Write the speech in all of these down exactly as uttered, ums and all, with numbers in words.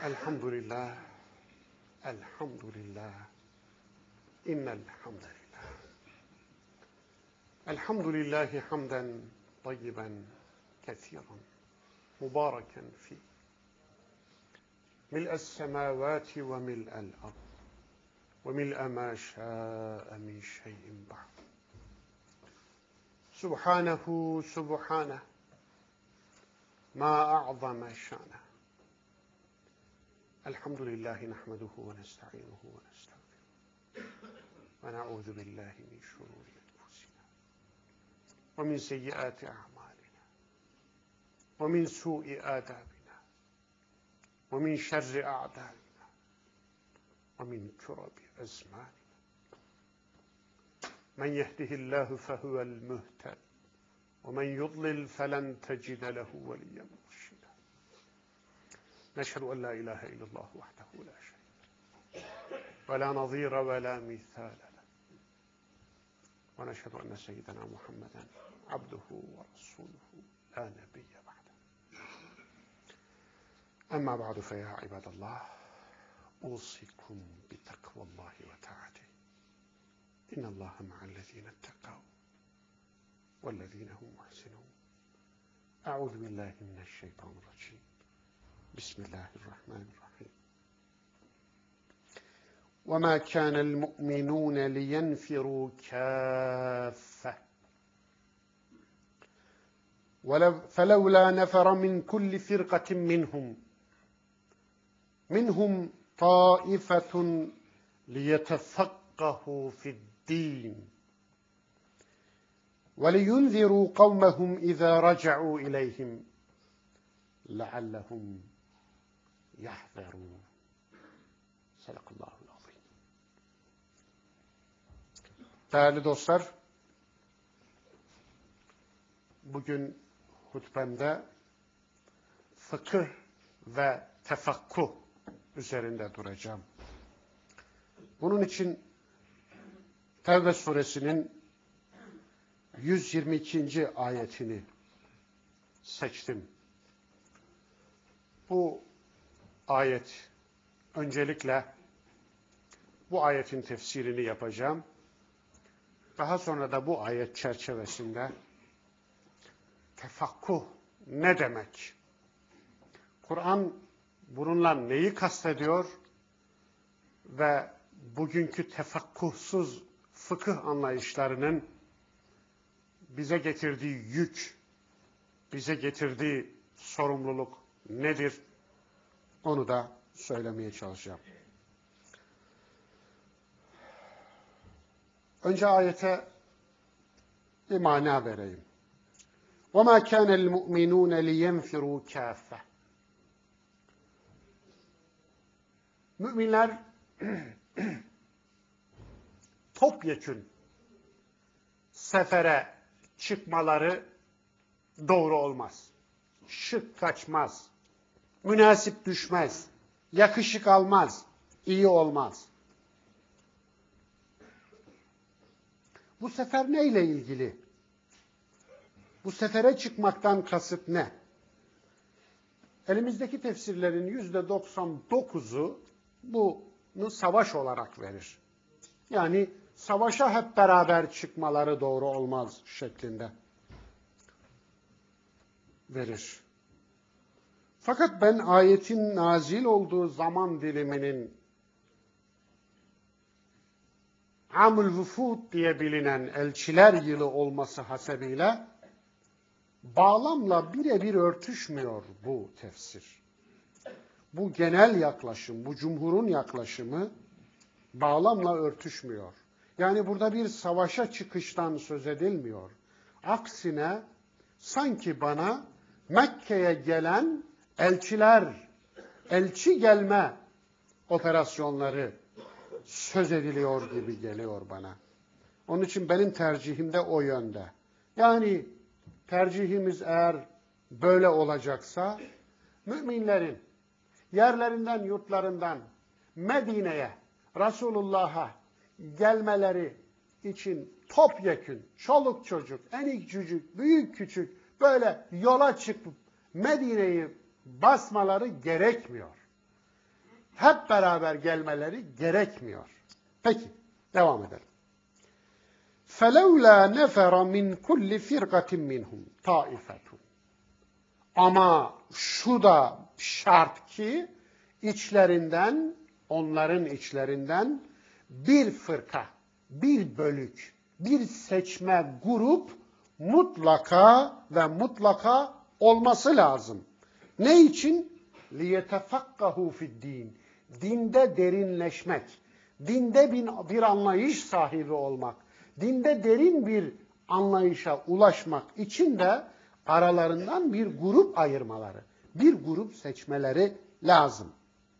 Elhamdülillah, elhamdülillah, innel hamdelillah. Elhamdülillahi hamden tayyiben kesiren, mübareken fi. Mil'es semavati ve mil'el ard. Ve mil'e ma şâ'e min şeyin ba'd. Subhanehu subhaneh. Ma a'zame şâ'neh. Elhamdülillahi nahmeduhu ve nesta'inuhu ve nestağfiruh. Ve na'udhu billahi min şururi enfusina. Ve min seyyiati a'malina. Ve min su'i adabina. Ve min şerri a'daina. Ve min kurabi ezmanina. Men yehdihillahu fehuvel muhted. Ve men yudlil felen tecide lehu veliyyen murşida. Neşhedü en la ilahe illallah vahdehu la şerike ve la nazira ve la mithale leh. Ve neşhedü enne seyyidena Muhammeden abduhu ve rasuluhu la nebiyye ba'de. Amma ba'du fe ya ibadallah, usikum bi takvallahi ve ta'ati. İnnallâhe ma'allezîne ettekav vellezîne hum muhsinûn. Eûzu billahi mineşşeytanirracîm. Bismillahirrahmanirrahim. وَمَا كَانَ الْمُؤْمِنُونَ لِيَنْفِرُوا كَافَّةً فَلَوْلَا نَفَرَ مِنْ كُلِّ فِرْقَةٍ مِّنْهُمْ مِنْهُمْ طَائِفَةٌ لِيَتَفَقَّهُوا فِي الدِّينِ وَلِيُنْذِرُوا قَوْمَهُمْ إِذَا رَجَعُوا إِلَيْهِمْ لَعَلَّهُمْ يَحْذَرُونَ. Sadakallahul azim. Değerli dostlar, bugün hutbemde fıkıh ve tefakkuh üzerinde duracağım. Bunun için Tevbe suresinin yüz yirmi ikinci ayetini seçtim. Bu ayet, öncelikle bu ayetin tefsirini yapacağım. Daha sonra da bu ayet çerçevesinde tefakkuh ne demek? Kur'an bununla neyi kastediyor? Ve bugünkü tefakkuhsuz fıkıh anlayışlarının bize getirdiği yük, bize getirdiği sorumluluk nedir? Onu da söylemeye çalışacağım. Önce ayete bir mana vereyim. وَمَا كَانَ الْمُؤْمِنُونَ لِيَنْفِرُوا كَافَّةً. Müminler topyekün sefere çıkmaları doğru olmaz. Şık kaçmaz. Münasip düşmez. Yakışık almaz. İyi olmaz. Bu sefer neyle ilgili? Bu sefere çıkmaktan kasıt ne? Elimizdeki tefsirlerin yüzde doksan dokuzu bunu savaş olarak verir. Yani savaşa hep beraber çıkmaları doğru olmaz şeklinde verir. Fakat ben ayetin nazil olduğu zaman diliminin Amul Vufud diye bilinen elçiler yılı olması hasebiyle bağlamla birebir örtüşmüyor bu tefsir. Bu genel yaklaşım, bu cumhurun yaklaşımı bağlamla örtüşmüyor. Yani burada bir savaşa çıkıştan söz edilmiyor. Aksine sanki bana Mekke'ye gelen elçiler, elçi gelme operasyonları söz ediliyor gibi geliyor bana. Onun için benim tercihim de o yönde. Yani tercihimiz eğer böyle olacaksa, müminlerin yerlerinden, yurtlarından Medine'ye, Resulullah'a gelmeleri için topyekün, çoluk çocuk, enik cücük, büyük küçük böyle yola çıkıp Medine'yi basmaları gerekmiyor. hep beraber gelmeleri gerekmiyor. Peki, devam edelim. فَلَوْلَا نَفَرَ مِنْ كُلِّ فِرْقَةٍ مِّنْهُمْ طَائِفَةٌ. Ama şu da şart ki, içlerinden, onların içlerinden bir fırka, bir bölük, bir seçme grup mutlaka ve mutlaka olması lazım. Ne için? لِيَتَفَقَّهُ فِي الدِّينِ. Dinde derinleşmek, dinde bir, bir anlayış sahibi olmak, dinde derin bir anlayışa ulaşmak için de aralarından bir grup ayırmaları, bir grup seçmeleri lazım.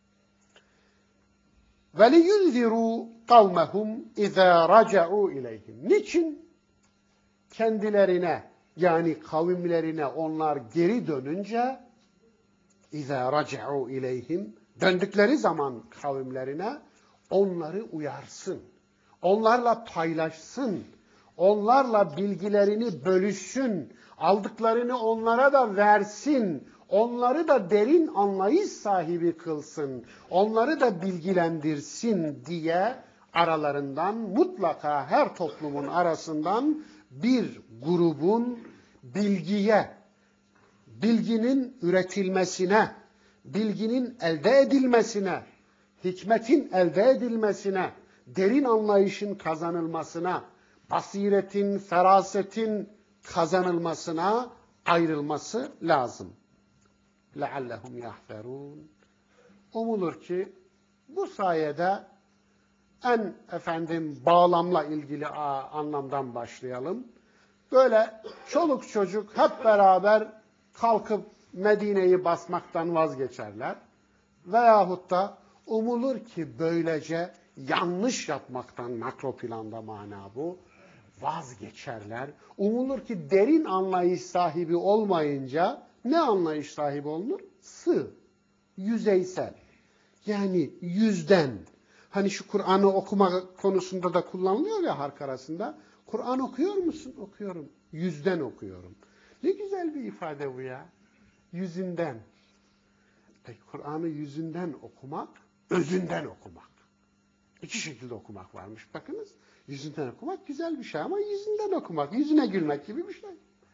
وَلِيُنْذِرُوا قَوْمَهُمْ اِذَا رَجَعُوا اِلَيْهِمْ. Niçin? Kendilerine, yani kavimlerine onlar geri dönünce اِذَا رَجَعُوا اِلَيْهِمْ, döndükleri zaman kavimlerine onları uyarsın, onlarla paylaşsın, onlarla bilgilerini bölüşsün, aldıklarını onlara da versin, onları da derin anlayış sahibi kılsın, onları da bilgilendirsin diye aralarından mutlaka her toplumun arasından bir grubun bilgiye, bilginin üretilmesine, bilginin elde edilmesine, hikmetin elde edilmesine, derin anlayışın kazanılmasına, basiretin, ferasetin kazanılmasına ayrılması lazım. لَعَلَّهُمْ يَحْفَرُونَ. Umulur ki bu sayede en efendim bağlamla ilgili anlamdan başlayalım. Böyle çoluk çocuk hep beraber kalkıp Medine'yi basmaktan vazgeçerler. Veyahut da umulur ki böylece yanlış yapmaktan, makro planda mana bu, vazgeçerler. Umulur ki derin anlayış sahibi olmayınca ne anlayış sahibi olunur? Sığ, yüzeysel. Yani yüzden. Hani şu Kur'an'ı okuma konusunda da kullanılıyor ya halk arasında. Kur'an okuyor musun? Okuyorum. Yüzden okuyorum. Ne güzel bir ifade bu ya. Yüzünden. Peki Kur'an'ı yüzünden okumak, özünden okumak. İki şekilde okumak varmış. Bakınız, yüzünden okumak güzel bir şey ama yüzünden okumak, yüzüne gülmek gibi bir şey.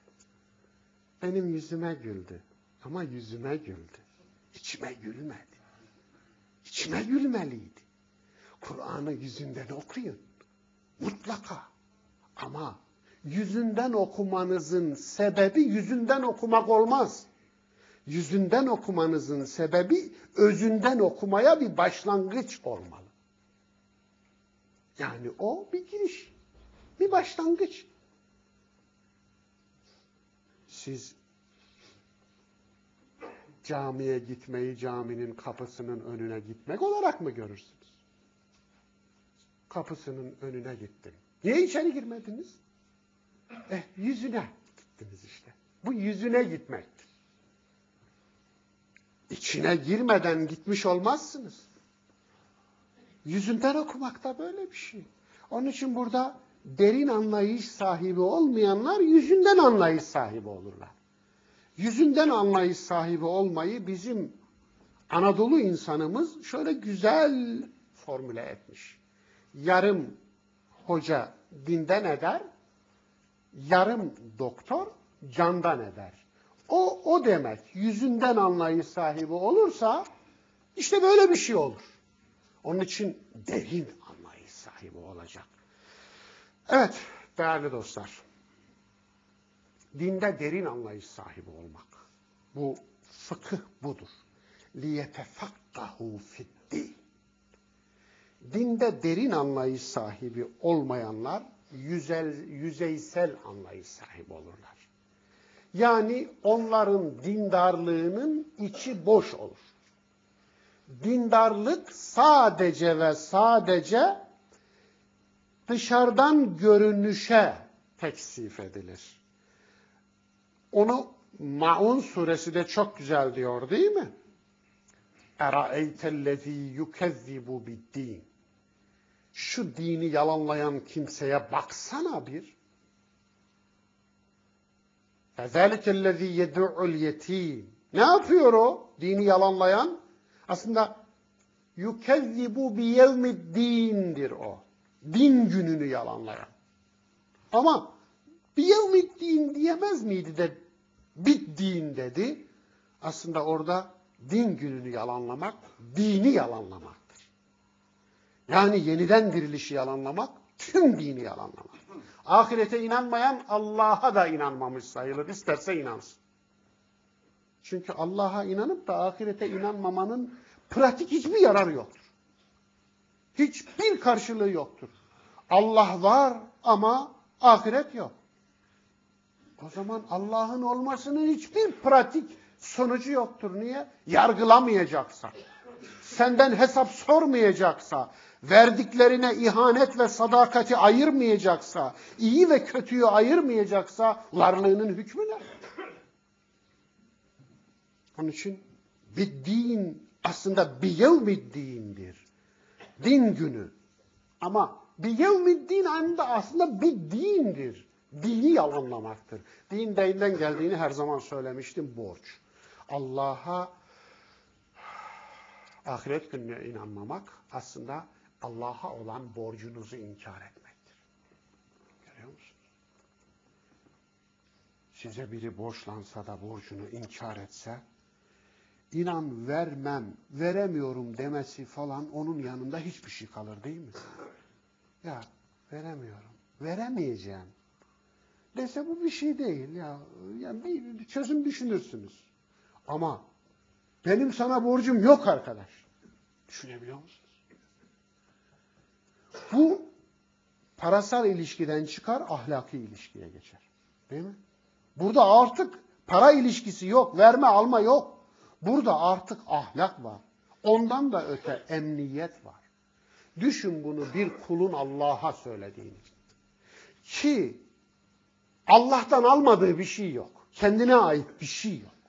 Benim yüzüme güldü ama yüzüme güldü. İçime gülmedi. İçime gülmeliydi. Kur'an'ı yüzünden okuyun. Mutlaka. Ama yüzünden okumanızın sebebi yüzünden okumak olmaz. Yüzünden okumanızın sebebi özünden okumaya bir başlangıç olmalı. Yani o bir giriş, bir başlangıç. Siz camiye gitmeyi caminin kapısının önüne gitmek olarak mı görürsünüz? Kapısının önüne gittim. Niye içeri girmediniz? Eh, yüzüne gittiniz işte. Bu yüzüne gitmektir. İçine girmeden gitmiş olmazsınız. Yüzünden okumak da böyle bir şey. Onun için burada derin anlayış sahibi olmayanlar yüzünden anlayış sahibi olurlar. Yüzünden anlayış sahibi olmayı bizim Anadolu insanımız şöyle güzel formüle etmiş. Yarım hoca dinden eder, yarım doktor candan eder. O, o demek. Yüzünden anlayış sahibi olursa işte böyle bir şey olur. Onun için derin anlayış sahibi olacak. Evet değerli dostlar. Dinde derin anlayış sahibi olmak. Bu fıkıh budur. لِيَتَفَقَّهُ فِي الدِّينِ. Dinde derin anlayış sahibi olmayanlar yüzel, yüzeysel anlayış sahibi olurlar. Yani onların dindarlığının içi boş olur. Dindarlık sadece ve sadece dışarıdan görünüşe teksif edilir. Onu Maun suresi de çok güzel diyor değil mi? اَرَأَيْتَ الَّذ۪ي يُكَذِّبُ بِالدِّينِ. Şu dini yalanlayan kimseye baksana bir. فَذَٰلِكَ الَّذ۪ي يَدُعُ الْيَت۪يمِ. Ne yapıyor o dini yalanlayan? Aslında yukezzibu bi yevmiddin'dir o. Din gününü yalanlayan. Ama bi yevmiddin diyemez miydi de biddin dedi. Aslında orada din gününü yalanlamak, dini yalanlamaktır. Yani yeniden dirilişi yalanlamak, tüm dini yalanlamak. Ahirete inanmayan Allah'a da inanmamış sayılır. İsterse inansın. Çünkü Allah'a inanıp da ahirete inanmamanın pratik hiçbir yararı yoktur. Hiçbir karşılığı yoktur. Allah var ama ahiret yok. O zaman Allah'ın olmasının hiçbir pratik sonucu yoktur. Niye? Yargılamayacaksa, senden hesap sormayacaksa, verdiklerine ihanet ve sadakati ayırmayacaksa, iyi ve kötüyü ayırmayacaksa varlığının hükmü ne? Onun için bir din aslında bir yevmiddin'dir. Din günü. Ama bir yevmiddin aslında bir dindir. Dini yalanlamaktır. Din değinden geldiğini her zaman söylemiştim, borç. Allah'a, ahiret gününe inanmamak aslında Allah'a olan borcunuzu inkar etmektir. Görüyor musunuz? Size biri borçlansa da borcunu inkar etse, inan vermem, veremiyorum demesi falan onun yanında hiçbir şey kalır değil mi? Ya veremiyorum, veremeyeceğim dese bu bir şey değil ya. Yani bir çözüm düşünürsünüz. Ama benim sana borcum yok arkadaş. Düşünebiliyor musunuz? Bu parasal ilişkiden çıkar, ahlaki ilişkiye geçer. Değil mi? Burada artık para ilişkisi yok, verme alma yok. Burada artık ahlak var. Ondan da öte emniyet var. Düşün bunu bir kulun Allah'a söylediğini. Ki Allah'tan almadığı bir şey yok. Kendine ait bir şey yok.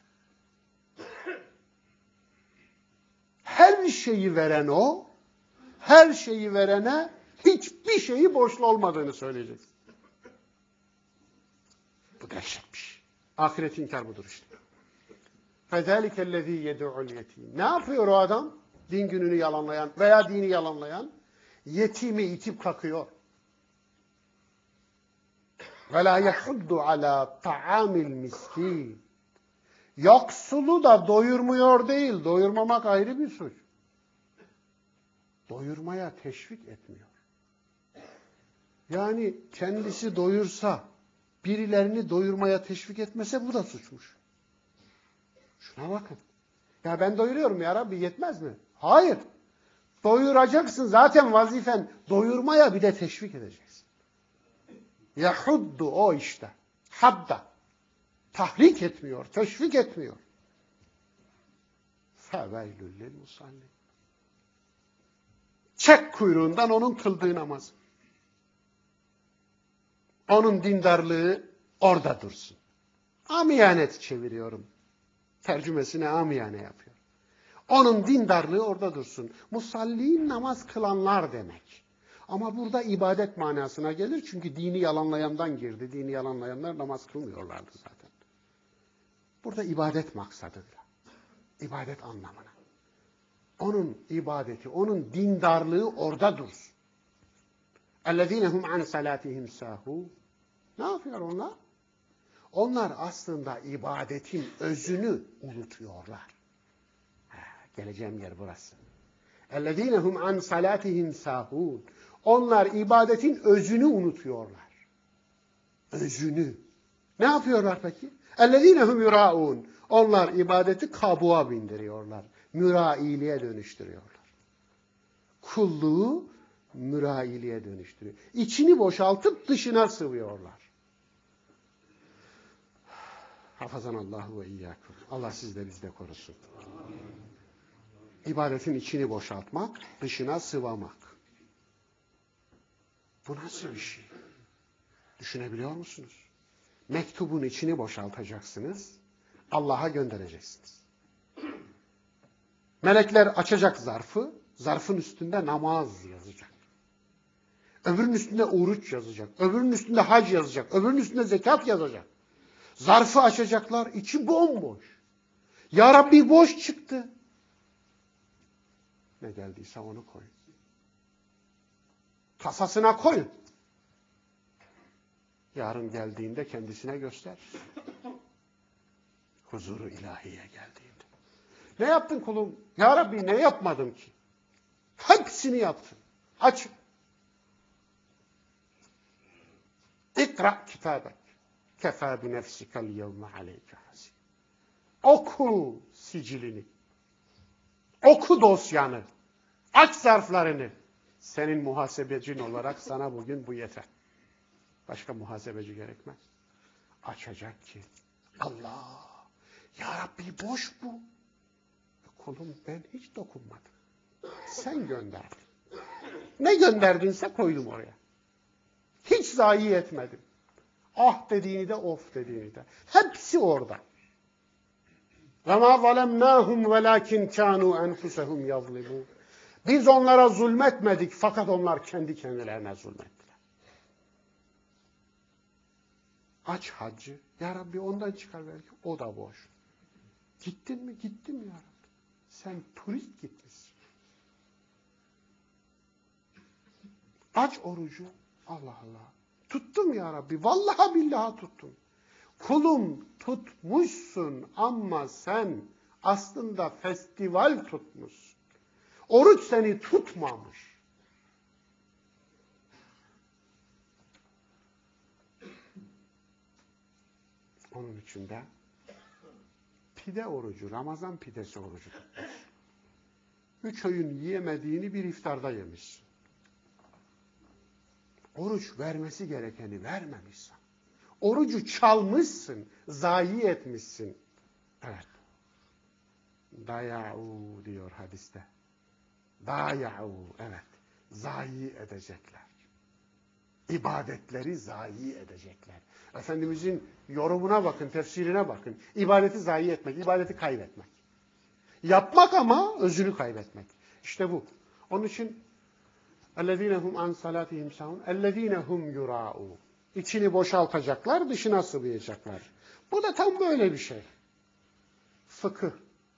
Her şeyi veren o, her şeyi verene hiçbir şeyi borçlu olmadığını söyleyeceksin. Bu dehşet bir şey. Ahiret inkar budur işte. فَذَٰلِكَ الَّذ۪ي يَدُعُ الْيَت۪يمِ Ne yapıyor o adam? Din gününü yalanlayan veya dini yalanlayan yetimi itip kakıyor. وَلَا يَحُدُّ عَلَى طَعَامِ الْمِسْكِينَ Yoksulu da doyurmuyor değil, doyurmamak ayrı bir suç. Doyurmaya teşvik etmiyor. Yani kendisi doyursa, birilerini doyurmaya teşvik etmese bu da suçmuş. Şuna bakın. Ya ben doyuruyorum ya Rabbi, yetmez mi? Hayır. Doyuracaksın, zaten vazifen doyurmaya bir de teşvik edeceksin. Yahuddu o işte. Hadda. Tahrik etmiyor, teşvik etmiyor. Feveylül lil musallin. Çek kuyruğundan onun kıldığı namazı. Onun dindarlığı orada dursun. Amiyanet çeviriyorum. Tercümesini amiyane yapıyor. Onun dindarlığı orada dursun. Musallin namaz kılanlar demek. Ama burada ibadet manasına gelir. Çünkü dini yalanlayandan girdi. Dini yalanlayanlar namaz kılmıyorlardı zaten. Burada ibadet maksadıyla. İbadet anlamına. Onun ibadeti, onun dindarlığı orada dursun. اَلَّذ۪ينَ هُمْ عَنْ سَلَاتِهِمْ سَاهُونَ Ne yapıyor onlar? Onlar aslında ibadetin özünü unutuyorlar. Ha, geleceğim yer burası. اَلَّذ۪ينَ هُمْ عَنْ سَلَاتِهِمْ سَاهُونَ Onlar ibadetin özünü unutuyorlar. Özünü. Ne yapıyorlar peki? اَلَّذ۪ينَ هُمْ يُرَاءُونَ Onlar ibadeti kabuğa bindiriyorlar. Mürailiğe dönüştürüyorlar. Kulluğu mürailiğe dönüştürüyor. İçini boşaltıp dışına sıvıyorlar. Hafazanallahu ve iyyakum. Allah siz de biz de korusun. İbadetin içini boşaltmak, dışına sıvamak. Bu nasıl bir şey? Düşünebiliyor musunuz? Mektubun içini boşaltacaksınız, Allah'a göndereceksiniz. Melekler açacak zarfı, zarfın üstünde namaz yazacak. Öbürünün üstünde oruç yazacak. Öbürünün üstünde hac yazacak. Öbürünün üstünde zekat yazacak. Zarfı açacaklar, içi bomboş. Ya Rabbi boş çıktı. Ne geldiyse onu koyun. Kasasına koyun. Yarın geldiğinde kendisine göster. Huzuru ilahiye geldiğinde. Ne yaptın kulum? Ya Rabbi ne yapmadım ki? Hepsini yaptın. Aç. İkra kitabek. Kefâ bi nefsikel yevme aleyke hasib. Oku sicilini. Oku dosyanı. Aç zarflarını. Senin muhasebecin olarak sana bugün bu yeter. Başka muhasebeci gerekmez. Açacak ki Allah, Ya Rabbi boş bu. Kulum ben hiç dokunmadım. Sen gönderdin. Ne gönderdinse koydum oraya. Hiç zayi etmedim. Ah dediğini de of dediğini de. Hepsi orada. وَمَا ظَلَمْنَاهُمْ وَلَاكِنْ كَانُوا أَنْفُسَهُمْ يَظْلِمُونَ. Biz onlara zulmetmedik fakat onlar kendi kendilerine zulmettiler. Aç haccı. Ya Rabbi ondan çıkar belki. O da boş. Gittin mi? Gittim ya Rabbi. Sen turist gitmişsin. Aç orucu. Allah Allah. Tuttum ya Rabbi. Vallahi billahi tuttum. Kulum tutmuşsun ama sen aslında festival tutmuşsun. Oruç seni tutmamış. Onun için de pide orucu, Ramazan pidesi orucu tutmuş. Üç öğün yiyemediğini bir iftarda yemişsin. Oruç vermesi gerekeni vermemişsin. Orucu çalmışsın, zayi etmişsin. Evet. Daya'u diyor hadiste. Daya'u, evet. Zayi edecekler. İbadetleri zayi edecekler. Efendimizin yorumuna bakın, tefsirine bakın. İbadeti zayi etmek, ibadeti kaybetmek. Yapmak ama özünü kaybetmek. İşte bu. Onun için اَلَّذ۪ينَ هُمْ عَنْ صَلَاتِهِمْ سَهُونَ اَلَّذ۪ينَ هُمْ يُرَاءُونَ. İçini boşaltacaklar, dışına sıvayacaklar. Bu da tam böyle bir şey. Fıkıh.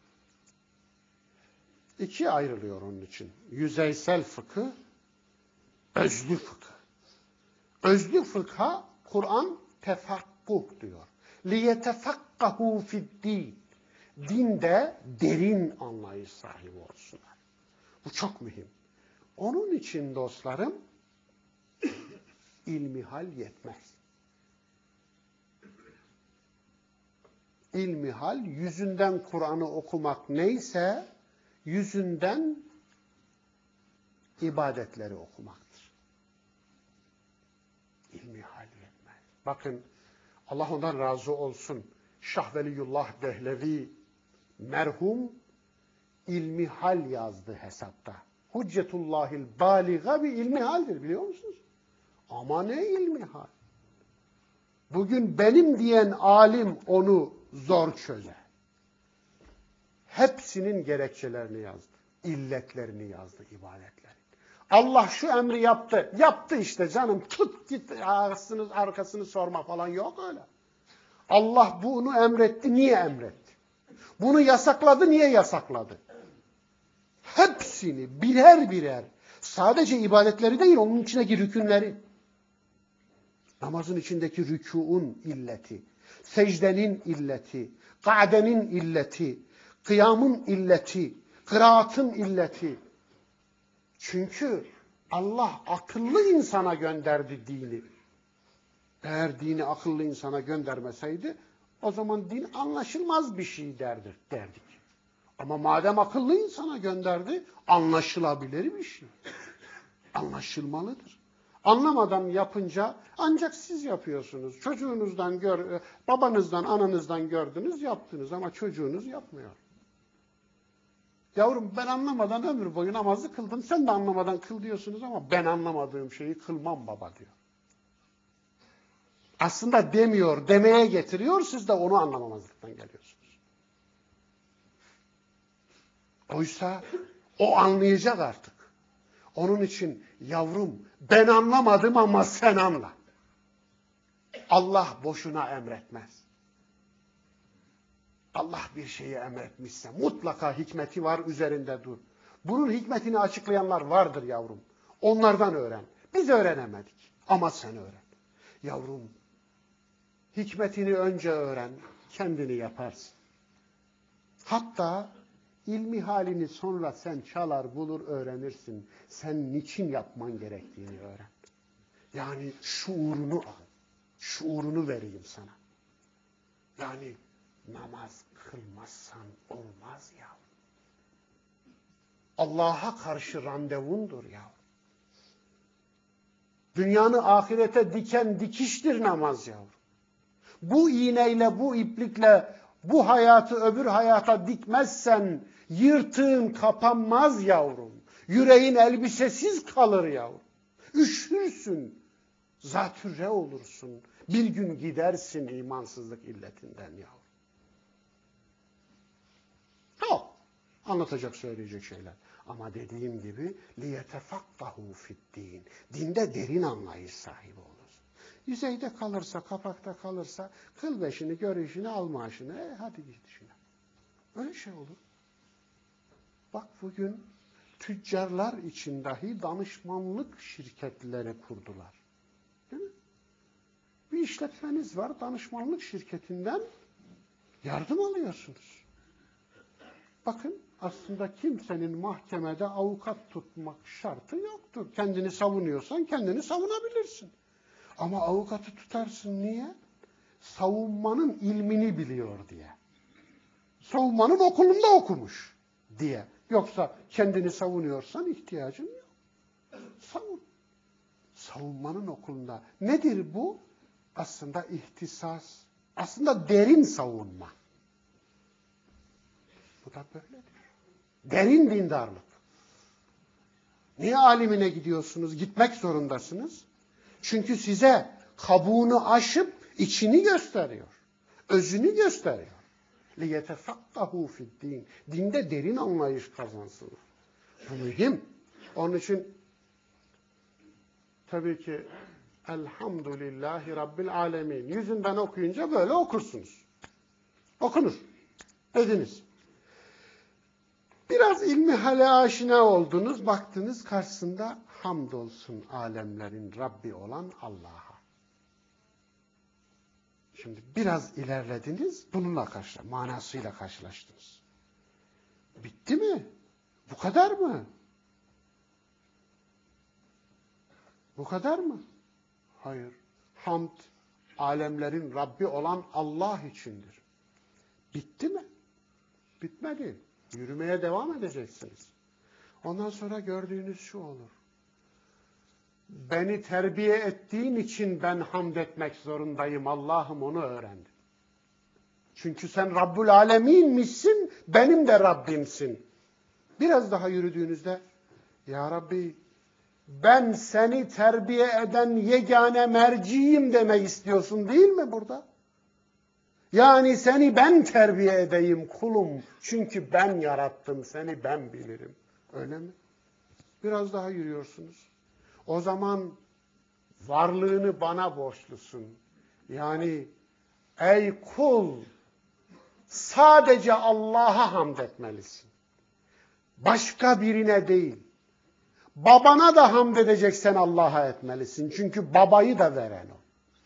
İkiye ayrılıyor onun için. Yüzeysel fıkıh, özlü fıkıh. Özlü fıkha Kur'an tefakkuh diyor. لِيَتَفَقَّهُ فِي الدِّينِ. Dinde derin anlayış sahibi olsunlar. Bu çok mühim. Onun için dostlarım, ilmihal yetmez. İlmihal, yüzünden Kur'an'ı okumak neyse, yüzünden ibadetleri okumaktır. İlmihal yetmez. Bakın, Allah ondan razı olsun. Şah Veliyullah Dehlevi merhum ilmihal yazdı hesapta. Hüccetullahil baliga bir ilmihaldir, biliyor musunuz? Ama ne ilmihal? Bugün benim diyen alim onu zor çözer. Hepsinin gerekçelerini yazdı. İlletlerini yazdı ibadetlerin. Allah şu emri yaptı. Yaptı işte canım. Tut git arkasını, arkasını sorma falan yok öyle. Allah bunu emretti. Niye emretti? Bunu yasakladı. Niye yasakladı? Hepsini birer birer. Sadece ibadetleri değil, onun içindeki rükünleri. Namazın içindeki rükûun illeti, secdenin illeti, ka'denin illeti, kıyamın illeti, kıraatın illeti. Çünkü Allah akıllı insana gönderdi dini. Eğer dini akıllı insana göndermeseydi, o zaman din anlaşılmaz bir şey derdik. derdik. Ama madem akıllı insana gönderdi, anlaşılabilir bir şey. Anlaşılmalıdır. Anlamadan yapınca ancak siz yapıyorsunuz. Çocuğunuzdan, gör, babanızdan, ananızdan gördünüz, yaptınız ama çocuğunuz yapmıyor. Yavrum ben anlamadan ömür boyu namazı kıldım, sen de anlamadan kıl diyorsunuz ama ben anlamadığım şeyi kılmam baba diyor. Aslında demiyor, demeye getiriyor, siz de onu anlamamazlıktan geliyorsunuz. Oysa o anlayacak artık. Onun için yavrum ben anlamadım ama sen anla. Allah boşuna emretmez. Allah bir şeyi emretmişse mutlaka hikmeti var, üzerinde dur. Bunun hikmetini açıklayanlar vardır yavrum. Onlardan öğren. Biz öğrenemedik. Ama sen öğren. Yavrum, hikmetini önce öğren, kendini yaparsın. Hatta ilmi halini sonra sen çalar bulur öğrenirsin. Sen niçin yapman gerektiğini öğren. Yani şuurunu al. Şuurunu vereyim sana. Yani namaz kılmazsan olmaz ya. Allah'a karşı randevundur ya. Dünyanı ahirete diken dikiştir namaz yavrum. Bu iğneyle, bu iplikle bu hayatı öbür hayata dikmezsen yırtığın kapanmaz yavrum. Yüreğin elbisesiz kalır yavrum. Üşürsün, zatürre olursun. Bir gün gidersin imansızlık illetinden yavrum. Yok. Anlatacak, söyleyecek şeyler. Ama dediğim gibi liyetefakkahu fiddin. Dinde derin anlayış sahibi olursun. Yüzeyde kalırsa, kapakta kalırsa kıl beşini, görüşünü, al maaşını. E, hadi git işine. Öyle şey olur. Bak bugün tüccarlar için dahi danışmanlık şirketleri kurdular. Değil mi? Bir işletmeniz var, danışmanlık şirketinden yardım alıyorsunuz. Bakın, aslında kimsenin mahkemede avukat tutmak şartı yoktur. Kendini savunuyorsan kendini savunabilirsin. Ama avukatı tutarsın niye? Savunmanın ilmini biliyor diye. Savunmanın okulunda okumuş diye. Yoksa kendini savunuyorsan ihtiyacın yok. Savun. Savunmanın okulunda. Nedir bu? Aslında ihtisas. Aslında derin savunma. Bu da böyledir. Derin dindarlık. Niye alimine gidiyorsunuz? Gitmek zorundasınız. Çünkü size kabuğunu aşıp içini gösteriyor. Özünü gösteriyor. لِيَتَفَقَّهُ فِي الدِّينِ Dinde derin anlayış kazansınlar. Bu mühim. Onun için tabii ki Elhamdülillahi Rabbil Alemin. Yüzünden okuyunca böyle okursunuz. Okunur. Ediniz. Biraz ilmi hale aşina oldunuz, baktınız karşısında hamdolsun alemlerin Rabbi olan Allah'a. Şimdi biraz ilerlediniz, bununla karşı, manasıyla karşılaştınız. Bitti mi? Bu kadar mı? Bu kadar mı? Hayır. Hamd, alemlerin Rabbi olan Allah içindir. Bitti mi? Bitmedi. Yürümeye devam edeceksiniz. Ondan sonra gördüğünüz şu olur. Beni terbiye ettiğin için ben hamd etmek zorundayım. Allah'ım onu öğrendim. Çünkü sen Rabbul Alemin'mişsin, benim de Rabbimsin. Biraz daha yürüdüğünüzde, Ya Rabbi, ben seni terbiye eden yegane merciyim demek istiyorsun değil mi burada? Yani seni ben terbiye edeyim kulum. Çünkü ben yarattım seni, ben bilirim. Öyle mi? Biraz daha yürüyorsunuz. O zaman varlığını bana borçlusun. Yani ey kul, sadece Allah'a hamd etmelisin. Başka birine değil. Babana da hamd edeceksen Allah'a etmelisin. Çünkü babayı da veren o.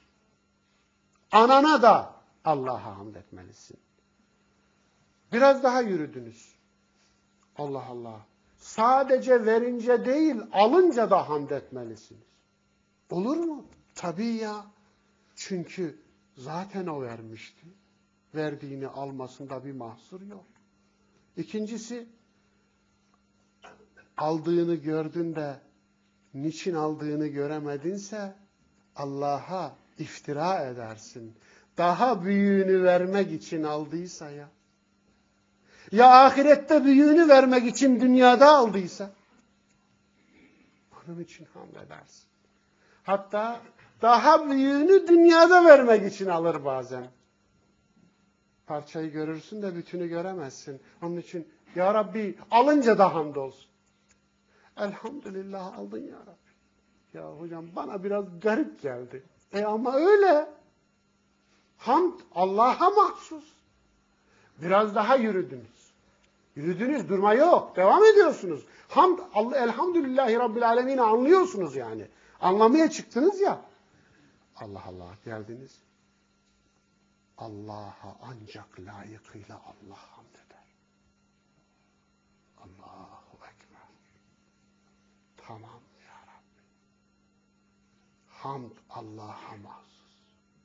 Anana da Allah'a hamd etmelisin. Biraz daha yürüdünüz. Allah Allah. Sadece verince değil, alınca da hamd etmelisiniz. Olur mu? Tabii ya. Çünkü zaten o vermişti. Verdiğini almasında bir mahsur yok. İkincisi, aldığını gördün de niçin aldığını göremedinse Allah'a iftira edersin. Daha büyüğünü vermek için aldıysa ya. Ya ahirette büyüğünü vermek için dünyada aldıysa. Onun için hamd edersin. Hatta daha büyüğünü dünyada vermek için alır bazen. Parçayı görürsün de bütünü göremezsin. Onun için Ya Rabbi alınca da hamdolsun. Elhamdülillah aldın Ya Rabbi. Ya hocam bana biraz garip geldi. E ama öyle. Hamd Allah'a mahsus. Biraz daha yürüdünüz. Yürüdünüz, durma yok. Devam ediyorsunuz. Hamd, Allah, elhamdülillahi Rabbil Alemin'i anlıyorsunuz yani. Anlamaya çıktınız ya. Allah Allah geldiniz. Allah'a ancak layıkıyla Allah hamd eder. Allahu Ekber. Tamam ya Rabbi. Hamd Allah'a mahsus.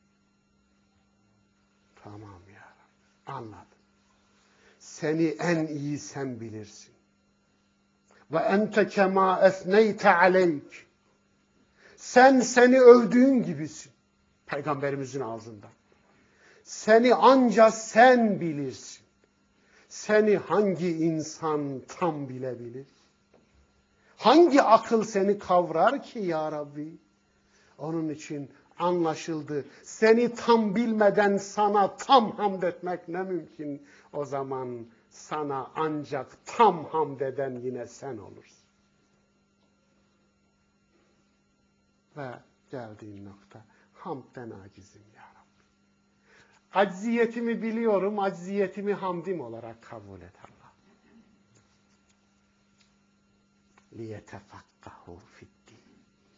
Tamam ya Rabbi. Anladım. Seni en iyi sen bilirsin. Ve ente kema esneyte aleyk. Sen seni övdüğün gibisin. Peygamberimizin ağzından. Seni ancak sen bilirsin. Seni hangi insan tam bilebilir? Hangi akıl seni kavrar ki ya Rabbi? Onun için anlaşıldı. Seni tam bilmeden sana tam hamd etmek ne mümkün? O zaman sana ancak tam hamd eden yine sen olursun. Ve geldiğin nokta, hamdden acizim ya Rabbi. Acziyetimi biliyorum, acziyetimi hamdim olarak kabul et Allah. لِيَتَفَقَّهُ فِي الدِّينِ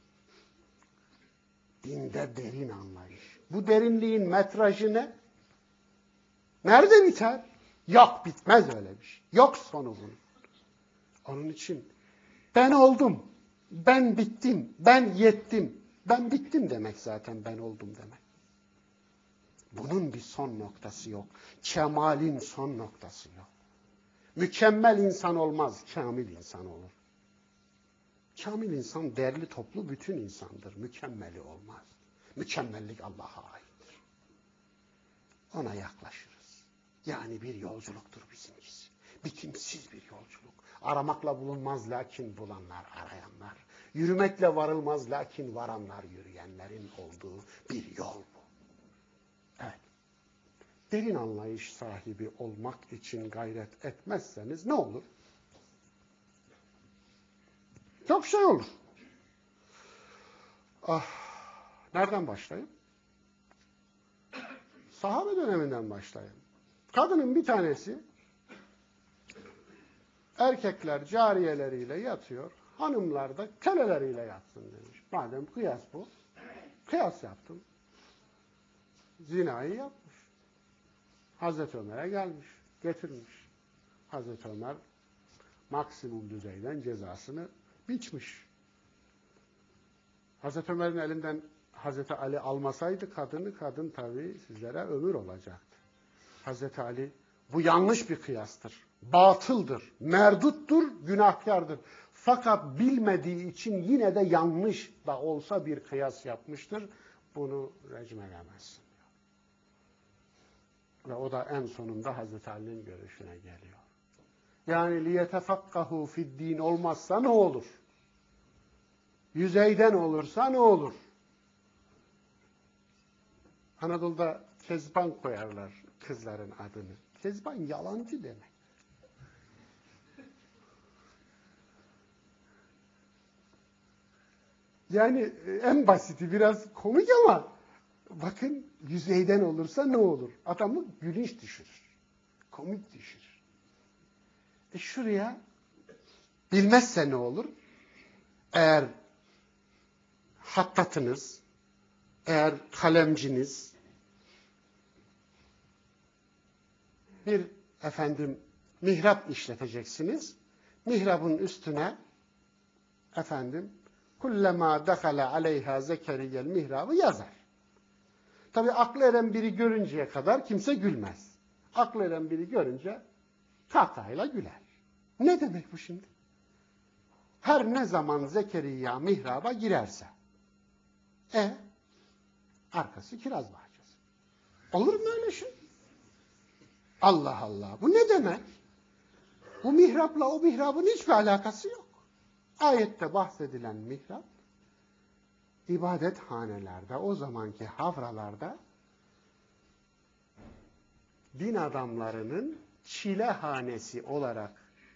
Dinde derin anlayış. Bu derinliğin metrajı ne? Nerede biter? Yok, bitmez öyle bir şey. Yok sonu bunun. Onun için ben oldum, ben bittim, ben yettim. Ben bittim demek zaten ben oldum demek. Bunun bir son noktası yok. Kemalin son noktası yok. Mükemmel insan olmaz, kamil insan olur. Kamil insan derli toplu bütün insandır. Mükemmeli olmaz. Mükemmellik Allah'a aittir. Ona yaklaşırız. Yani bir yolculuktur bizimkisi. Bitimsiz bir yolculuk. Aramakla bulunmaz lakin bulanlar arayanlar. Yürümekle varılmaz lakin varanlar yürüyenlerin olduğu bir yol bu. Evet. Derin anlayış sahibi olmak için gayret etmezseniz ne olur? Çok şey olur. Ah, nereden başlayayım? Sahabe döneminden başlayayım. Kadının bir tanesi erkekler cariyeleriyle yatıyor, hanımlar da köleleriyle yatsın demiş. Madem kıyas bu, kıyas yaptım. Zinayı yapmış. Hazreti Ömer'e gelmiş, getirmiş. Hazreti Ömer maksimum düzeyden cezasını biçmiş. Hazreti Ömer'in elinden Hazreti Ali almasaydı kadını, kadın tabii sizlere ömür olacaktı. Hazreti Ali, bu yanlış bir kıyastır. Batıldır, merduttur, günahkardır. Fakat bilmediği için yine de yanlış da olsa bir kıyas yapmıştır. Bunu recm edemezsin. Ve o da en sonunda Hazreti Ali'nin görüşüne geliyor. Yani liyetefakkahu fi'd-din olmazsa ne olur? Yüzeyden olursa ne olur? Anadolu'da Kezban koyarlar kızların adını. Kezban yalancı demek. Yani en basiti biraz komik ama bakın yüzeyden olursa ne olur? Adamı gülünç düşürür. Komik düşürür. E şuraya bilmezse ne olur? Eğer hattatınız, eğer kalemciniz bir efendim mihrap işleteceksiniz. Mihrabın üstüne efendim kullema dakhala aleyha zekeriyel mihrabı yazar. Tabi aklı eren biri görünceye kadar kimse gülmez. Aklı eren biri görünce kahkahayla güler. Ne demek bu şimdi? Her ne zaman Zekeriya mihraba girerse e arkası kiraz bahçesi. Olur mu öyle şey? Allah Allah. Bu ne demek? Bu mihrapla o mihrabın hiçbir alakası yok. Ayette bahsedilen mihrap ibadethanelerde, o zamanki havralarda din adamlarının çilehanesi olarak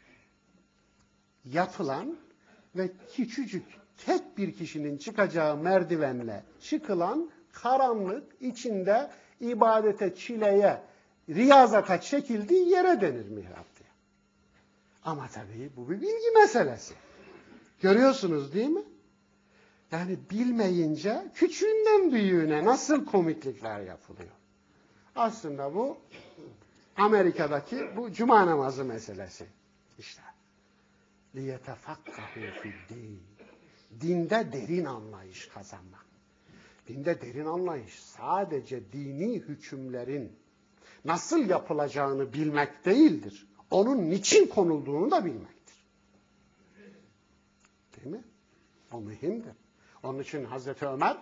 yapılan ve küçücük tek bir kişinin çıkacağı merdivenle çıkılan karanlık içinde ibadete, çileye, riyazata çekildiği yere denir mihrap diye. Ama tabii bu bir bilgi meselesi. Görüyorsunuz değil mi? Yani bilmeyince küçüğünden büyüğüne nasıl komiklikler yapılıyor. Aslında bu Amerika'daki bu cuma namazı meselesi. İşte. لِيَتَفَقَّهُ فِي الدِّينِ Dinde derin anlayış kazanmak. Dinde derin anlayış sadece dini hükümlerin nasıl yapılacağını bilmek değildir. Onun niçin konulduğunu da bilmektir. Değil mi? O mühimdir. Onun için Hazreti Ömer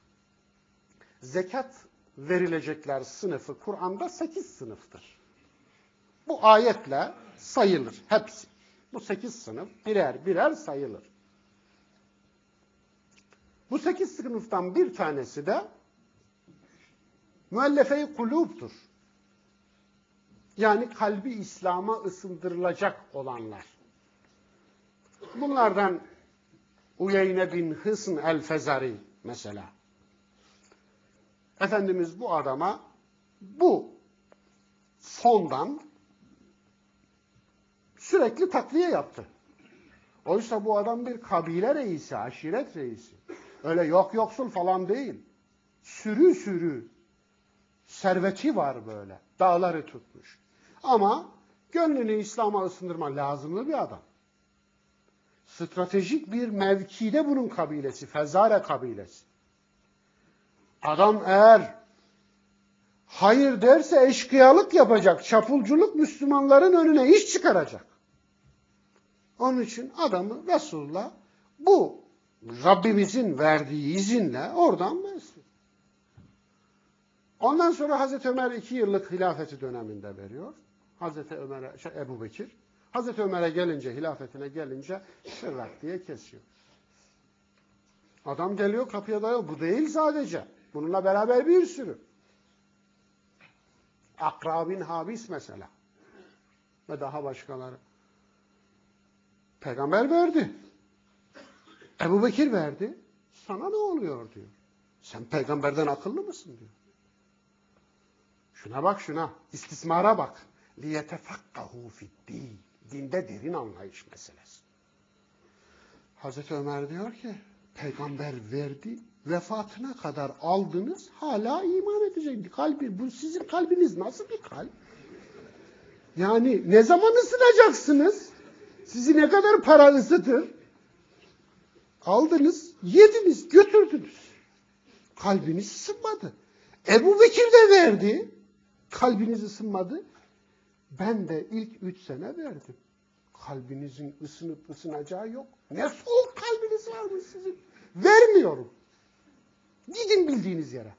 zekat verilecekler sınıfı Kur'an'da sekiz sınıftır. Bu ayetle sayılır hepsi. Bu sekiz sınıf birer birer sayılır. Bu sekiz sınıftan bir tanesi de müellefe-i kulûb'tur. Yani kalbi İslam'a ısındırılacak olanlar. Bunlardan Uyeyne bin Hısn el-Fezari mesela. Efendimiz bu adama bu fondan sürekli takviye yaptı. Oysa bu adam bir kabile reisi, aşiret reisi. Öyle yok yoksul falan değil. Sürü sürü serveti var böyle. Dağları tutmuş. Ama gönlünü İslam'a ısındırma lazımlı bir adam. Stratejik bir mevkide bunun kabilesi, Fezare kabilesi. Adam eğer hayır derse eşkıyalık yapacak, çapulculuk Müslümanların önüne iş çıkaracak. Onun için adamı Resulullah bu Rabbimizin verdiği izinle oradan besliyor. Ondan sonra Hazreti Ömer iki yıllık hilafeti döneminde veriyor. Hazreti Ömer'e, şey, Ebu Bekir. Hazreti Ömer'e gelince, hilafetine gelince şırrak diye kesiyor. Adam geliyor kapıya dayanıyor. Bu değil sadece. Bununla beraber bir sürü. Akra bin Habis mesela. Ve daha başkaları. Peygamber verdi. Ebu Bekir verdi. Sana ne oluyor diyor. Sen peygamberden akıllı mısın diyor. Şuna bak şuna. İstismara bak. لِيَتَفَقَّهُ فِي الدِّينِ Dinde derin anlayış meselesi. Hazreti Ömer diyor ki, peygamber verdi, vefatına kadar aldınız, hala iman edecek. Kalbi, bu sizin kalbiniz nasıl bir kalp? Yani ne zaman ısınacaksınız? Sizi ne kadar para ısıtır? Aldınız, yediniz, götürdünüz. Kalbiniz ısınmadı. Ebu Bekir de verdi. Kalbiniz ısınmadı. Ben de ilk üç sene verdim. Kalbinizin ısınıp ısınacağı yok. Ne soğuk kalbiniz varmış sizin. Vermiyorum. Gidin bildiğiniz yere.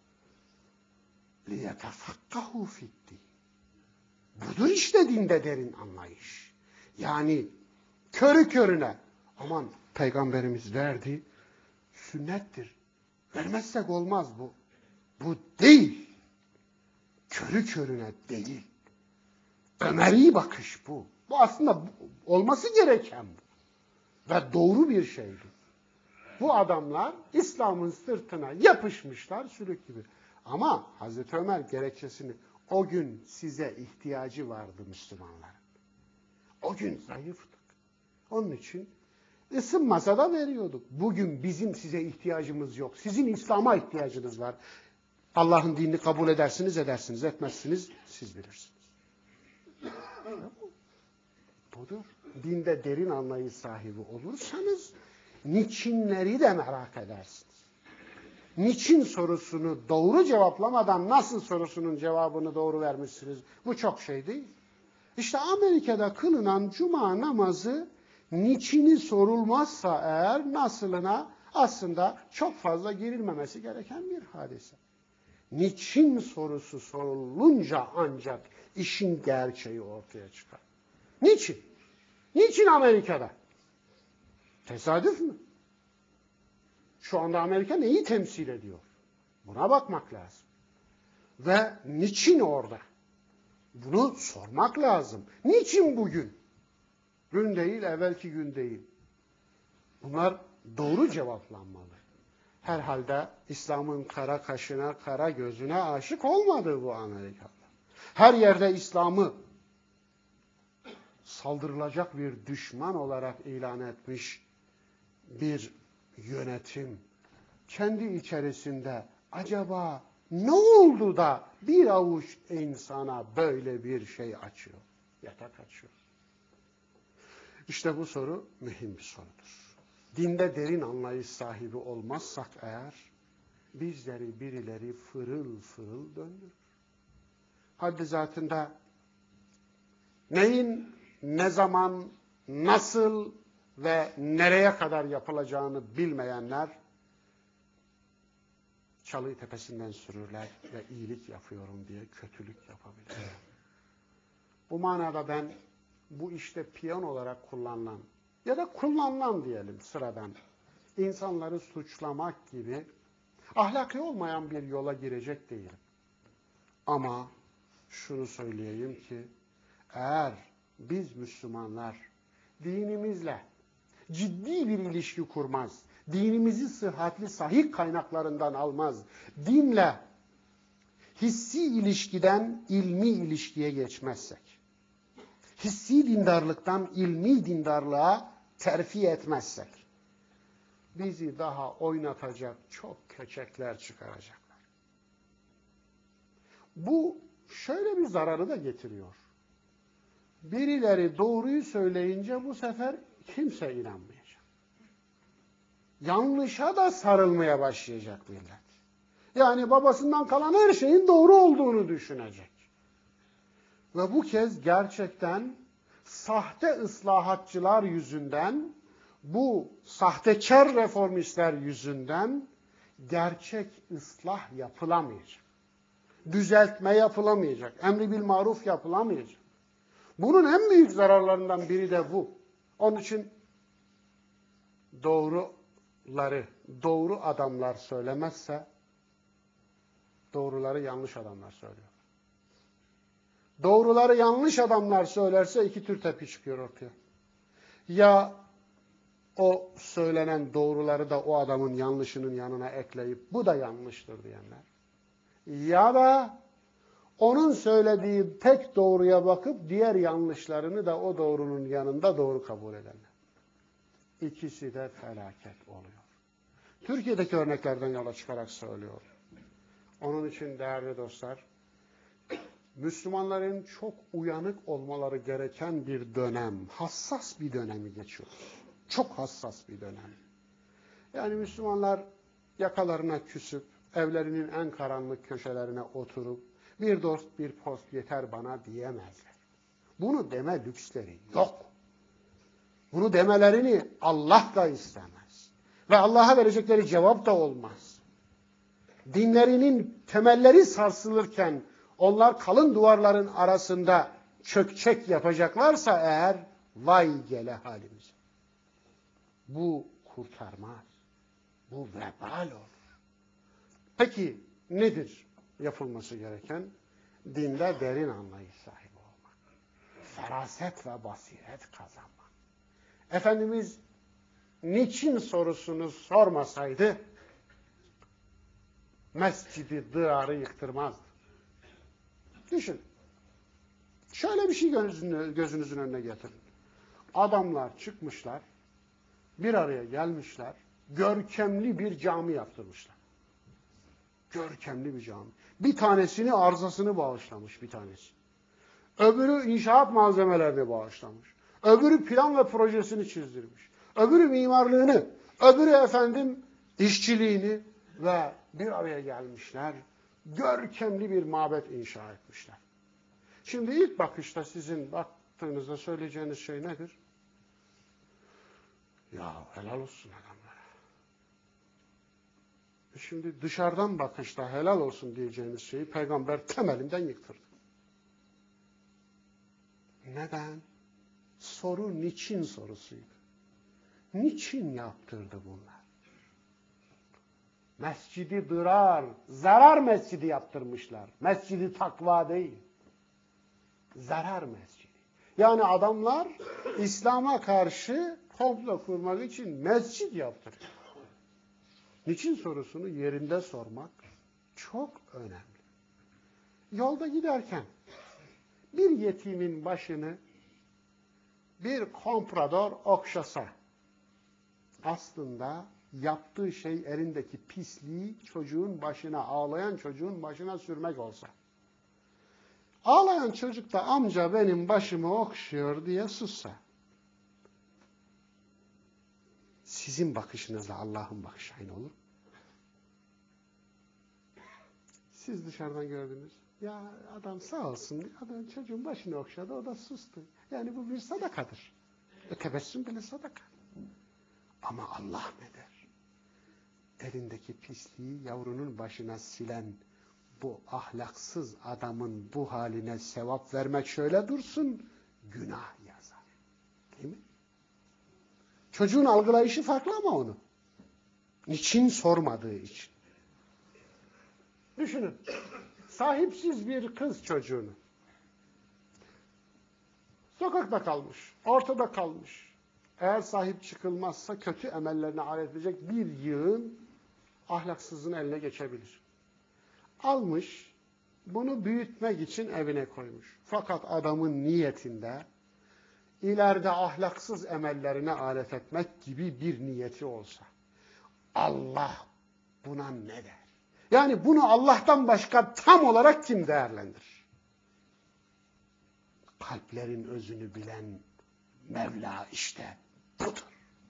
لِيَتَفَقَّهُ فِي الدِّينِ Budur işte dinde derin anlayış. Yani körü körüne aman peygamberimiz verdi, sünnettir. Vermezsek olmaz bu. Bu değil. Körü körüne değil. Ömer'i bakış bu. Bu aslında olması gereken bu. Ve doğru bir şeydi. Bu adamlar İslam'ın sırtına yapışmışlar sülük gibi. Ama Hazreti Ömer gerekçesini o gün size ihtiyacı vardı Müslümanların. O gün zayıftık. Onun için ısınmasa da veriyorduk. Bugün bizim size ihtiyacımız yok. Sizin İslam'a ihtiyacınız var. Allah'ın dinini kabul edersiniz, edersiniz. Etmezsiniz, siz bilirsiniz. Budur. Dinde derin anlayış sahibi olursanız niçinleri de merak edersiniz. Niçin sorusunu doğru cevaplamadan nasıl sorusunun cevabını doğru vermişsiniz? Bu çok şey değil. İşte Amerika'da kılınan cuma namazı niçini sorulmazsa eğer nasılına aslında çok fazla girilmemesi gereken bir hadise. Niçin sorusu sorulunca ancak işin gerçeği ortaya çıkar. Niçin? Niçin Amerika'da? Tesadüf mü? Şu anda Amerika neyi temsil ediyor? Buna bakmak lazım. Ve niçin orada? Bunu sormak lazım. Niçin bugün? Gün değil, evvelki gün değil. Bunlar doğru cevaplanmalı. Herhalde İslam'ın kara kaşına, kara gözüne aşık olmadı bu Amerikalılar. Her yerde İslam'ı saldırılacak bir düşman olarak ilan etmiş bir yönetim kendi içerisinde acaba ne oldu da bir avuç insana böyle bir şey açıyor, yatak açıyor? İşte bu soru mühim bir sorudur. Dinde derin anlayış sahibi olmazsak eğer, bizleri birileri fırıl fırıl döndürür. Haddi zatında neyin, ne zaman, nasıl ve nereye kadar yapılacağını bilmeyenler çalıyı tepesinden sürürler ve iyilik yapıyorum diye kötülük yapabilirler. Bu manada ben bu işte piyon olarak kullanılan ya da kullanılan diyelim sıradan insanları suçlamak gibi ahlaki olmayan bir yola girecek değilim. Ama şunu söyleyeyim ki eğer biz Müslümanlar dinimizle ciddi bir ilişki kurmaz, dinimizi sıhhatli sahih kaynaklarından almaz, dinle hissi ilişkiden ilmi ilişkiye geçmezsek, hissi dindarlıktan ilmi dindarlığa terfi etmezsek, bizi daha oynatacak çok köçekler çıkaracaklar. Bu şöyle bir zararı da getiriyor. Birileri doğruyu söyleyince bu sefer kimse inanmayacak. Yanlışa da sarılmaya başlayacak millet. Yani babasından kalan her şeyin doğru olduğunu düşünecek. Ve bu kez gerçekten sahte ıslahatçılar yüzünden, bu sahtekar reformistler yüzünden gerçek ıslah yapılamayacak. Düzeltme yapılamayacak. Emri bil maruf yapılamayacak. Bunun en büyük zararlarından biri de bu. Onun için doğruları, doğru adamlar söylemezse, doğruları yanlış adamlar söylüyor. Doğruları yanlış adamlar söylerse iki tür tepki çıkıyor ortaya. Ya o söylenen doğruları da o adamın yanlışının yanına ekleyip bu da yanlıştır diyenler. Ya da onun söylediği tek doğruya bakıp diğer yanlışlarını da o doğrunun yanında doğru kabul edenler. İkisi de felaket oluyor. Türkiye'deki örneklerden yola çıkarak söylüyorum. Onun için değerli dostlar, Müslümanların çok uyanık olmaları gereken bir dönem, hassas bir dönemi geçiyoruz. Çok hassas bir dönem. Yani Müslümanlar yakalarına küsüp, evlerinin en karanlık köşelerine oturup, bir dost bir post yeter bana diyemezler. Bunu deme lüksleri yok. Bunu demelerini Allah da istemez. Ve Allah'a verecekleri cevap da olmaz. Dinlerinin temelleri sarsılırken, onlar kalın duvarların arasında çökçek yapacaklarsa eğer, vay gele halimize. Bu kurtarmaz. Bu vebal olur. Peki nedir yapılması gereken? Dinde derin anlayış sahibi olmak. Feraset ve basiret kazanmak. Efendimiz niçin sorusunu sormasaydı, Mescid-i Dırar'ı yıktırmazdı. Düşün. Şöyle bir şey gözünüzün, gözünüzün önüne getirin. Adamlar çıkmışlar, bir araya gelmişler, görkemli bir cami yaptırmışlar. Görkemli bir cami. Bir tanesini arızasını bağışlamış bir tanesi. Öbürü inşaat malzemelerini bağışlamış. Öbürü plan ve projesini çizdirmiş. Öbürü mimarlığını, öbürü efendim işçiliğini ve bir araya gelmişler. Görkemli bir mabet inşa etmişler. Şimdi ilk bakışta sizin baktığınızda söyleyeceğiniz şey nedir? Ya helal olsun adamlara. Şimdi dışarıdan bakışta helal olsun diyeceğiniz şeyi peygamber temelinden yıktırdı. Neden? Soru niçin sorusuydu. Niçin yaptırdı bunlar? Mescidi Dırar, zarar mescidi yaptırmışlar. Mescidi takva değil. Zarar mescidi. Yani adamlar İslam'a karşı komplo kurmak için mescid yaptırıyor. Niçin sorusunu yerinde sormak çok önemli. Yolda giderken bir yetimin başını bir komprador okşasa, aslında yaptığı şey elindeki pisliği çocuğun başına, ağlayan çocuğun başına sürmek olsa, ağlayan çocuk da amca benim başımı okşuyor diye sussa, sizin bakışınızla Allah'ın bakışı aynı olur. Siz dışarıdan gördünüz. Ya adam sağ olsun, adam çocuğun başını okşadı, o da sustu. Yani bu bir sadakadır. E, tebessüm bile sadaka. Ama Allah ne der? Elindeki pisliği yavrunun başına silen bu ahlaksız adamın bu haline sevap vermek şöyle dursun, günah yazar. Değil mi? Çocuğun algılayışı farklı ama onu. Niçin sormadığı için. Düşünün. Sahipsiz bir kız çocuğunu. Sokakta kalmış, ortada kalmış. Eğer sahip çıkılmazsa kötü emellerine alet edecek bir yığın ahlaksızın eline geçebilir. Almış, bunu büyütmek için evine koymuş. Fakat adamın niyetinde ileride ahlaksız emellerine alet etmek gibi bir niyeti olsa, Allah buna ne der? Yani bunu Allah'tan başka tam olarak kim değerlendirir? Kalplerin özünü bilen Mevla işte budur.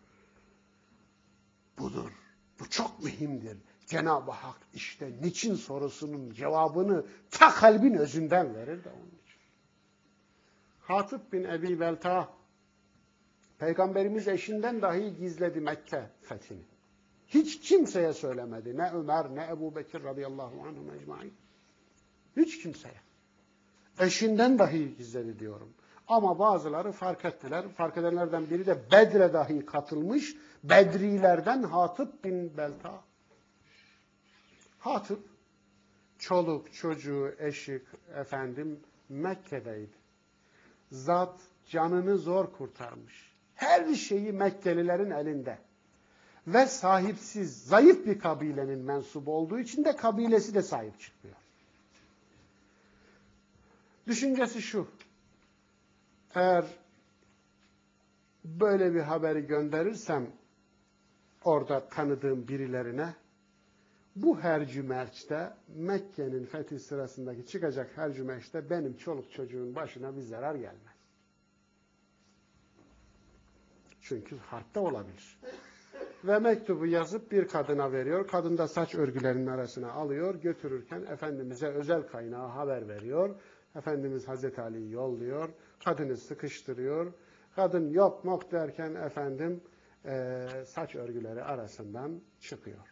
Budur. Bu çok mühimdir. Cenab-ı Hak işte niçin sorusunun cevabını ta kalbin özünden verir de onun için. Hatib bin Ebi Belta, Peygamberimiz eşinden dahi gizledi Mekke fethini. Hiç kimseye söylemedi. Ne Ömer, ne Ebu Bekir radıyallahu anhum ecmaîn. Hiç kimseye. Eşinden dahi gizledi diyorum. Ama bazıları fark ettiler. Fark edenlerden biri de Bedre dahi katılmış. Bedrilerden Hatib bin Belta. Hatib, çoluk, çocuğu, eşi, efendim Mekke'deydi. Zat canını zor kurtarmış. Her şeyi Mekkelilerin elinde. Ve sahipsiz, zayıf bir kabilenin mensubu olduğu için de kabilesi de sahip çıkmıyor. Düşüncesi şu, eğer böyle bir haberi gönderirsem orada tanıdığım birilerine, bu hercümerçte Mekke'nin fethi sırasındaki çıkacak hercümerçte benim çoluk çocuğun başına bir zarar gelmez. Çünkü harpte olabilir. Ve mektubu yazıp bir kadına veriyor. Kadın da saç örgülerinin arasına alıyor. Götürürken Efendimiz'e özel kaynağı haber veriyor. Efendimiz Hazreti Ali'yi yolluyor. Kadını sıkıştırıyor. Kadın yok mok derken efendim e, saç örgüleri arasından çıkıyor.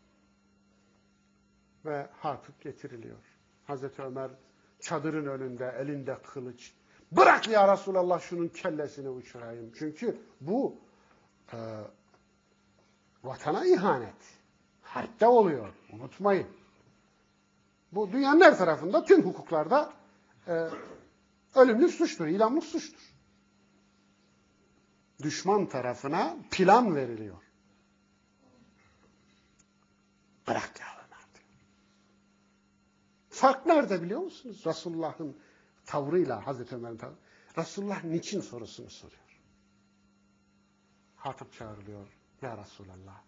Ve Hatib getiriliyor. Hazreti Ömer çadırın önünde elinde kılıç. Bırak ya Resulallah şunun kellesini uçurayım. Çünkü bu e, vatana ihanet. Harpte oluyor. Unutmayın. Bu dünyanın her tarafında tüm hukuklarda e, ölümlük suçtur, ilamlık suçtur. Düşman tarafına plan veriliyor. Bırak ya Ömer diyor. Fark nerede biliyor musunuz? Resulullah'ın tavrıyla Hazreti Ömer'in tavrı. Resulullah niçin sorusunu soruyor. Hatip çağrılıyor. Ya Resulallah,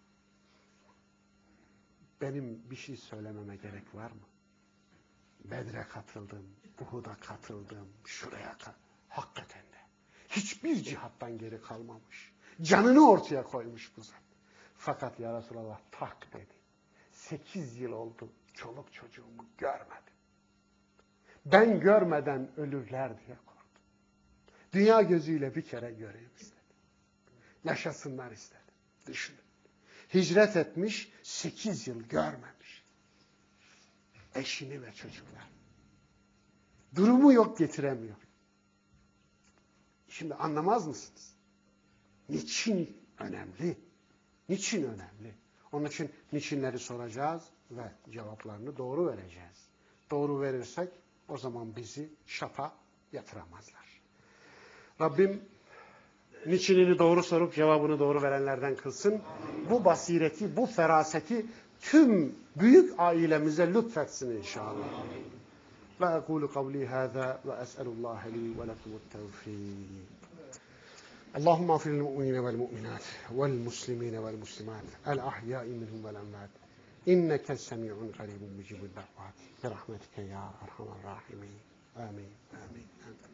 benim bir şey söylememe gerek var mı? Bedre katıldım, Uhud'a katıldım, şuraya katıldım. Hakikaten de. Hiçbir cihattan geri kalmamış. Canını ortaya koymuş bu zat. Fakat ya Resulallah tak dedi. Sekiz yıl oldu çoluk çocuğumu görmedim. Ben görmeden ölürler diye korktum. Dünya gözüyle bir kere göreyim istedim. Yaşasınlar istedim. Düşünün. Hicret etmiş, sekiz yıl görmemiş. Eşini ve çocuklar. Durumu yok getiremiyor. Şimdi anlamaz mısınız? Niçin önemli? Niçin önemli? Onun için niçinleri soracağız ve cevaplarını doğru vereceğiz. Doğru verirsek o zaman bizi şapa yatıramazlar. Rabbim niçinini doğru sorup cevabını doğru verenlerden kılsın. Bu basireti, bu feraseti tüm büyük ailemize lütfetsin inşallah. Ve ekulu kavli hâzâ ve es'elullâhe li ve lekumut tevfîk. Allahümme afir lil mu'minine vel mu'minat vel muslimine vel muslimat el ahyai minhum vel emvat inneke semi'un garibun mücibud da'vat bi rahmetike ya erhamer rahimin. Amin. Amin.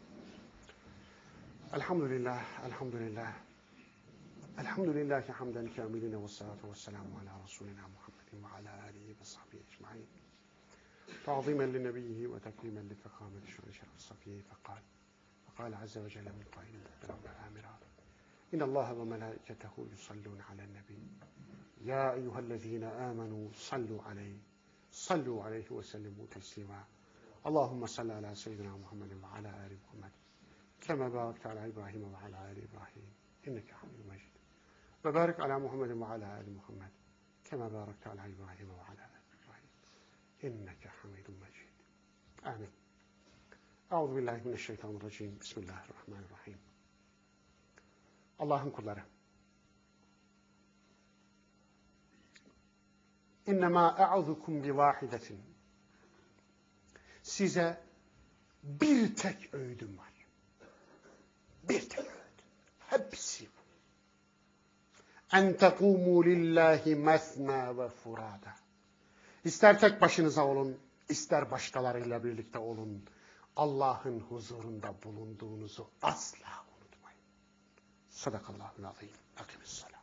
Elhamdülillah. Elhamdülillah. Elhamdülillahi hamden kâmiline ve salatu ve selamu ala Resulina Muhammedin ve ala alihi ve sahbihi ecma'in. Ta'zimen li nebiyyihi ve tekrimen li fekameti şu'un şeref safiyeyi fekal. Fekal azze ve celle min kailin muhterem ve amirat. İnnallâhe ve melâiketehu yusallûne alen nebi. Ya eyyühellezîne âmenû sallu aleyhi. Sallu aleyhi ve sellimu teslima. Allahümme salli ala seyyidina Muhammedin ve ala ali Muhammed. Kema barakte ala İbrahim ve ala ali İbrahim. İnneke hamidun mecid. Ve barik ala Muhammedin ve ala ali Muhammed. Kema barakte ala İbrahim ve ala ali İbrahim. İnneke hamidun mecid. Amin. Euzubillahimineşşeytanirracim. Bismillahirrahmanirrahim. Allah'ın kulları. İnnemâ e'azukum bi vâhidetin. Size bir tek öğüdüm var. Bir tek öğüt. Hepsi. En tekûmû lillahi mesnâ ve furâda. İster tek başınıza olun, ister başkalarıyla birlikte olun. Allah'ın huzurunda bulunduğunuzu asla unutmayın. Sadakallahul azîm. Akimissalâm.